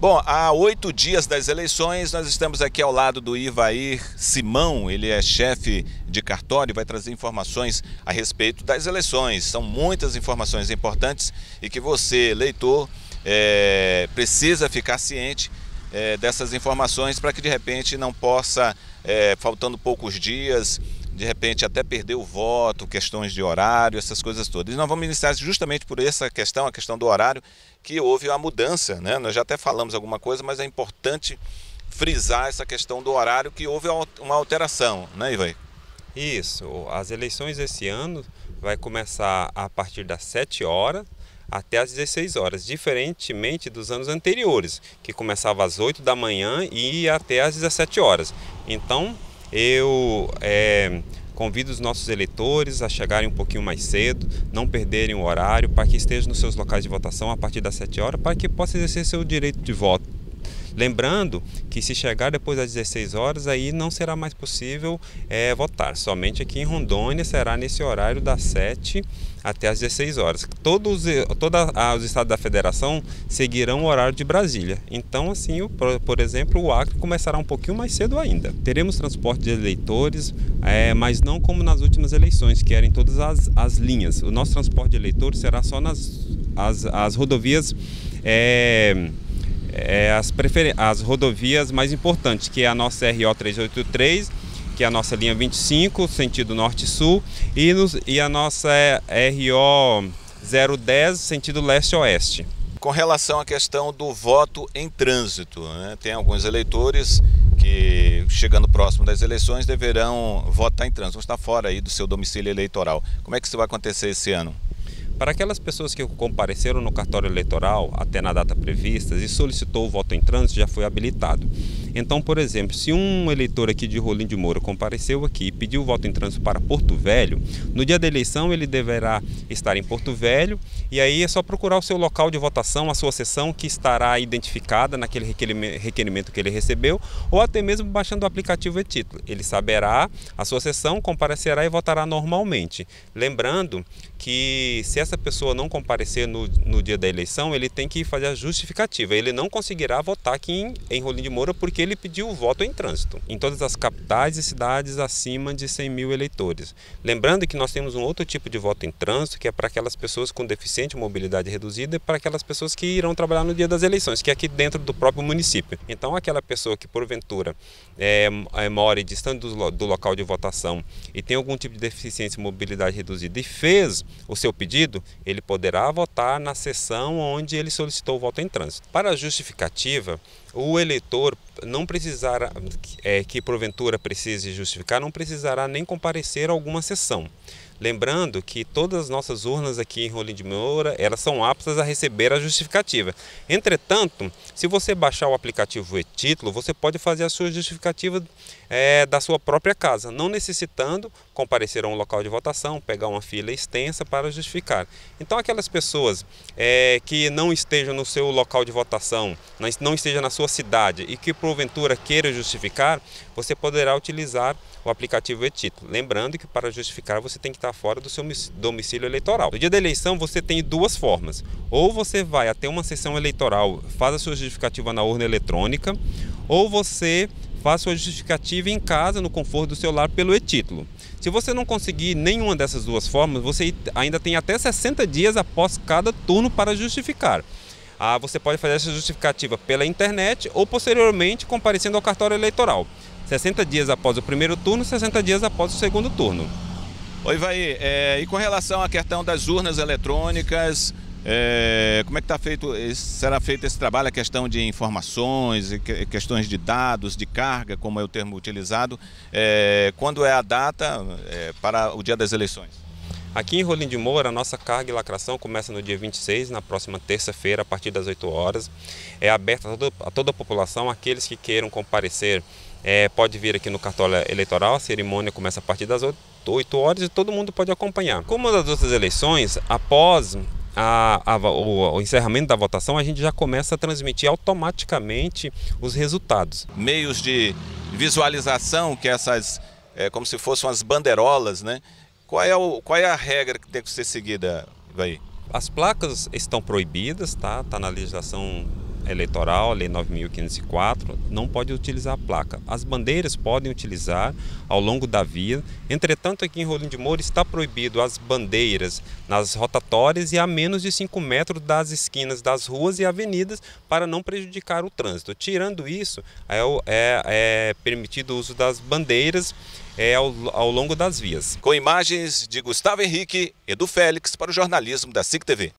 Bom, há 8 dias das eleições, nós estamos aqui ao lado do Ivair Simão, ele é chefe de cartório e vai trazer informações a respeito das eleições. São muitas informações importantes e que você, leitor, precisa ficar ciente dessas informações para que de repente não possa, faltando poucos dias, de repente até perder o voto, questões de horário, essas coisas todas. E nós vamos iniciar justamente por essa questão, a questão do horário, que houve uma mudança, né? Nós já até falamos alguma coisa, mas é importante frisar essa questão do horário, que houve uma alteração, né, Ivair? Isso, as eleições esse ano vai começar a partir das 7 horas até às 16 horas, diferentemente dos anos anteriores, que começava às 8 da manhã e ia até às 17 horas. Então, eu convido os nossos eleitores a chegarem um pouquinho mais cedo, não perderem o horário, para que estejam nos seus locais de votação a partir das 7 horas, para que possam exercer seu direito de voto. Lembrando que se chegar depois das 16 horas, aí não será mais possível votar. Somente aqui em Rondônia será nesse horário das 7 até as 16 horas. Todos os estados da federação seguirão o horário de Brasília. Então, assim, por exemplo, o Acre começará um pouquinho mais cedo ainda. Teremos transporte de eleitores, mas não como nas últimas eleições, que eram em todas as linhas. O nosso transporte de eleitores será só nas rodovias, as rodovias mais importantes, que é a nossa RO 383, que é a nossa linha 25, sentido norte-sul, e a nossa RO 010, sentido leste-oeste. Com relação à questão do voto em trânsito, né? Tem alguns eleitores que, chegando próximo das eleições, deverão votar em trânsito, vão estar fora aí do seu domicílio eleitoral. Como é que isso vai acontecer esse ano? Para aquelas pessoas que compareceram no cartório eleitoral até na data prevista e solicitou o voto em trânsito, já foi habilitado. Então, por exemplo, se um eleitor aqui de Rolim de Moura compareceu aqui e pediu o voto em trânsito para Porto Velho, no dia da eleição ele deverá estar em Porto Velho, e aí é só procurar o seu local de votação, a sua sessão, que estará identificada naquele requerimento que ele recebeu, ou até mesmo baixando o aplicativo e-título. Ele saberá a sua sessão, comparecerá e votará normalmente. Lembrando que se essa pessoa não comparecer no dia da eleição, ele tem que fazer a justificativa. Ele não conseguirá votar aqui em Rolim de Moura porque ele pediu o voto em trânsito, em todas as capitais e cidades acima de 100 mil eleitores. Lembrando que nós temos um outro tipo de voto em trânsito, que é para aquelas pessoas com deficiente mobilidade reduzida e para aquelas pessoas que irão trabalhar no dia das eleições, que é aqui dentro do próprio município. Então, aquela pessoa que porventura mora distante do local de votação e tem algum tipo de deficiência e mobilidade reduzida e fez o seu pedido, ele poderá votar na sessão onde ele solicitou o voto em trânsito. Para a justificativa, o eleitor não precisará, que porventura precise justificar, não precisará nem comparecer a alguma sessão. Lembrando que todas as nossas urnas aqui em Rolim de Moura, elas são aptas a receber a justificativa. Entretanto, se você baixar o aplicativo e-título, você pode fazer a sua justificativa da sua própria casa, não necessitando comparecer a um local de votação, pegar uma fila extensa para justificar. Então, aquelas pessoas que não estejam no seu local de votação, não estejam na sua cidade e que porventura queira justificar, você poderá utilizar o aplicativo e-título. Lembrando que para justificar você tem que estar fora do seu domicílio eleitoral. No dia da eleição você tem duas formas: ou você vai até uma sessão eleitoral, faz a sua justificativa na urna eletrônica, ou você faz a sua justificativa em casa, no conforto do seu lar, pelo e-título. Se você não conseguir nenhuma dessas duas formas, você ainda tem até 60 dias após cada turno para justificar. Você pode fazer essa justificativa pela internet ou posteriormente comparecendo ao cartório eleitoral. 60 dias após o primeiro turno, 60 dias após o segundo turno. Oi, Ivair, e com relação à questão das urnas eletrônicas, como é que será feito esse trabalho, a questão de informações, questões de dados, de carga, como é o termo utilizado, quando é a data para o dia das eleições? Aqui em Rolim de Moura, a nossa carga e lacração começa no dia 26, na próxima terça-feira, a partir das 8 horas. É aberta a toda a população, aqueles que queiram comparecer, pode vir aqui no cartório eleitoral. A cerimônia começa a partir das 8 horas e todo mundo pode acompanhar. Como das outras eleições, após o encerramento da votação, a gente já começa a transmitir automaticamente os resultados. Meios de visualização, que como se fossem as bandeirolas, né? Qual é a regra que tem que ser seguida, Ivair? As placas estão proibidas, tá na legislação Eleitoral, a Lei 9.504, não pode utilizar a placa. As bandeiras podem utilizar ao longo da via. Entretanto, aqui em Rolim de Moura está proibido as bandeiras nas rotatórias e a menos de 5 metros das esquinas das ruas e avenidas para não prejudicar o trânsito. Tirando isso, é permitido o uso das bandeiras ao longo das vias. Com imagens de Gustavo Henrique, Edu Félix para o jornalismo da SIC TV.